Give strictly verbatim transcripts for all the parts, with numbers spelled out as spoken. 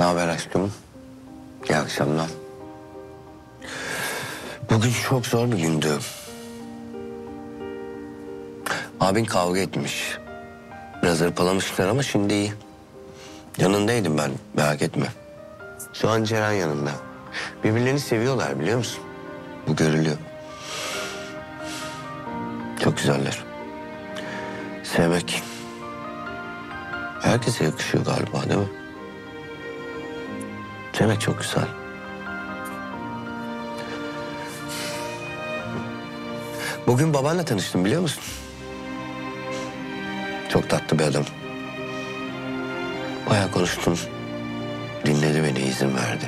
Ne haber aşkım? İyi akşamlar. Bugün çok zor bir gündü. Abin kavga etmiş. Biraz hırpalamışlar ama şimdi iyi. Yanındaydım ben, merak etme. Şu an Ceren yanında. Birbirlerini seviyorlar, biliyor musun? Bu görülüyor. Çok güzeller. Sevmek herkese yakışıyor galiba, değil mi? Sevmek çok güzel. Bugün babanla tanıştım, biliyor musun? Çok tatlı bir adam. Bayağı konuştum. Dinledi beni, izin verdi.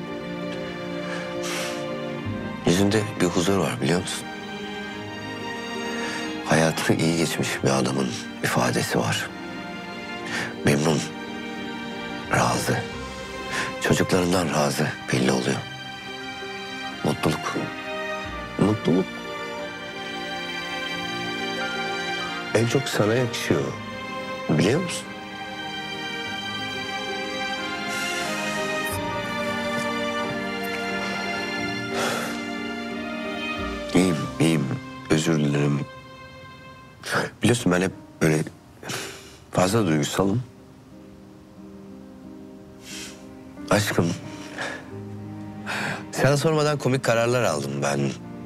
Yüzünde bir huzur var, biliyor musun? Hayatı iyi geçmiş bir adamın ifadesi var. Memnun, razı. Çocuklarından razı, belli oluyor. Mutluluk. Mutluluk. En çok sana yakışıyor. Biliyor musun? İyiyim, iyiyim. Özür dilerim. Biliyorsun ben hep böyle fazla duygusalım. Aşkım, sana sormadan komik kararlar aldım ben.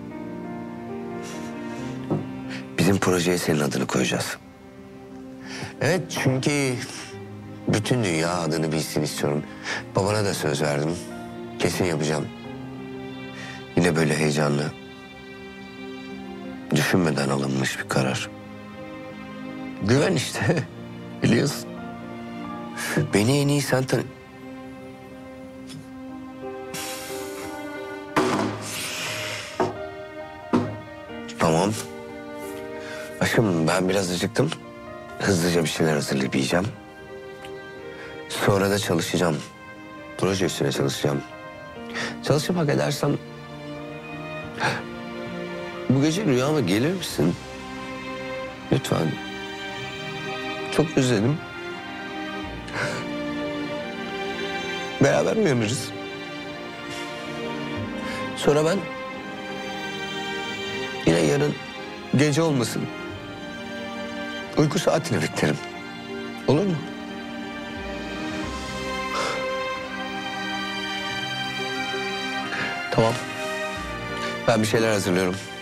Bizim projeye senin adını koyacağız. Evet, çünkü bütün dünya adını bilsin istiyorum. Babana da söz verdim. Kesin yapacağım. Yine böyle heyecanlı. Düşünmeden alınmış bir karar. Güven işte. Biliyorsun. Beni en iyi sen tanı... Tamam. Aşkım, ben biraz acıktım. Hızlıca bir şeyler hazırlayıp yiyeceğim. Sonra da çalışacağım. Proje üstüne çalışacağım. Çalışıp hak edersem... Bu gece rüyama gelir misin? Lütfen. Çok özledim. Beraber uyanırız. Sonra ben... Yine yarın gece olmasın. Uyku saatini beklerim. Olur mu? Tamam. Ben bir şeyler hazırlıyorum.